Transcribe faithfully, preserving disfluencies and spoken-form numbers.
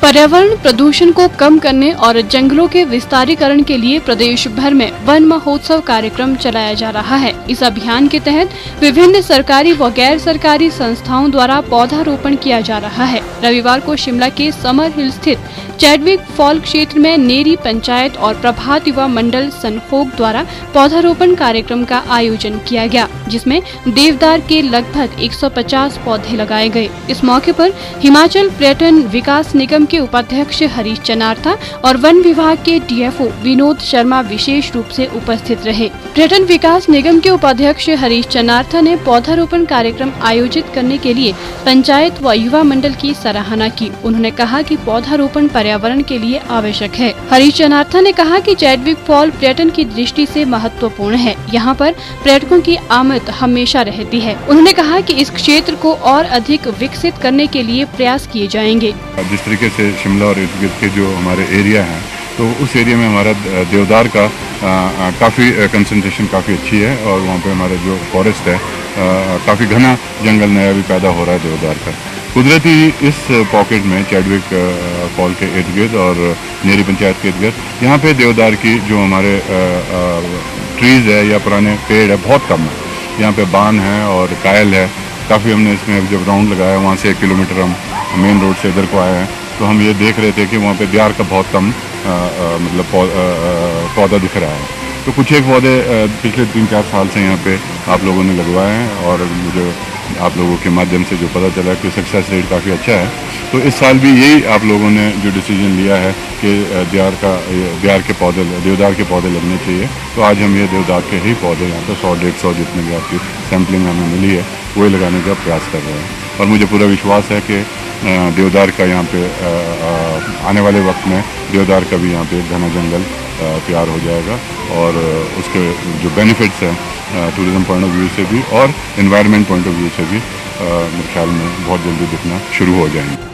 पर्यावरण प्रदूषण को कम करने और जंगलों के विस्तारीकरण के लिए प्रदेश भर में वन महोत्सव कार्यक्रम चलाया जा रहा है। इस अभियान के तहत विभिन्न सरकारी व गैर सरकारी संस्थाओं द्वारा पौधारोपण किया जा रहा है। रविवार को शिमला के समर हिल स्थित चैडविक फॉल क्षेत्र में नेरी पंचायत और प्रभात युवा मंडल सनहोग द्वारा पौधारोपण कार्यक्रम का आयोजन किया गया, जिसमें देवदार के लगभग एक सौ पचास पौधे लगाए गए। इस मौके पर हिमाचल पर्यटन विकास निगम के उपाध्यक्ष हरीश चनार्था और वन विभाग के डीएफओ विनोद शर्मा विशेष रूप से उपस्थित रहे। पर्यटन विकास निगम के उपाध्यक्ष हरीश चनार्था ने पौधारोपण कार्यक्रम आयोजित करने के लिए पंचायत व युवा मंडल की सराहना की। उन्होंने कहा कि पौधारोपण पर्यावरण के लिए आवश्यक है। हरीश चनार्था ने कहा कि चैडविक फॉल पर्यटन की दृष्टि से महत्वपूर्ण है। यहाँ पर पर्यटकों की आमद हमेशा रहती है। उन्होंने कहा कि इस क्षेत्र को और अधिक विकसित करने के लिए प्रयास किए जाएंगे। जिस तरीके से शिमला और इर्द गिर्द के जो हमारे एरिया हैं, तो उस एरिया में हमारा देवदार का काफ़ी कंसंट्रेशन काफ़ी अच्छी है और वहाँ पे हमारा जो फॉरेस्ट है काफ़ी घना जंगल नया भी पैदा हो रहा है देवदार का। कुदरती इस पॉकेट में चैडविक फॉल के इर्द गिर्द और नेरी पंचायत के इर्द गिर्द यहाँ पे देवदार की जो हमारे ट्रीज़ है या पुराने पेड़ है बहुत कम है। यहाँ पे बान है और कायल है। काफ़ी हमने इसमें जब राउंड लगाया वहाँ से एक किलोमीटर हम मेन रोड से इधर को आए हैं, तो हम ये देख रहे थे कि वहाँ पे देवदार का बहुत कम आ, आ, मतलब पौधा दिख रहा है। तो कुछ एक पौधे पिछले तीन चार साल से यहाँ पे आप लोगों ने लगवाए हैं और मुझे आप लोगों के माध्यम से जो पता चला कि सक्सेस रेट काफ़ी अच्छा है। तो इस साल भी यही आप लोगों ने जो डिसीजन लिया है कि देवदार का देवदार के पौधे देवदार के पौधे लगने चाहिए, तो आज हम ये देवदार के ही पौधे यहाँ पे सौ डेढ़ सौ जितने भी आपकी सैम्पलिंग हमें मिली है वही लगाने का प्रयास कर रहे हैं। और मुझे पूरा विश्वास है कि देवदार का यहाँ पे आने वाले वक्त में देवदार का भी यहाँ पे घना जंगल तैयार हो जाएगा और उसके जो बेनिफिट्स हैं टूरिज़्म पॉइंट ऑफ व्यू से भी और एनवायरनमेंट पॉइंट ऑफ व्यू से भी मेरे ख्याल में बहुत जल्दी दिखना शुरू हो जाएंगे।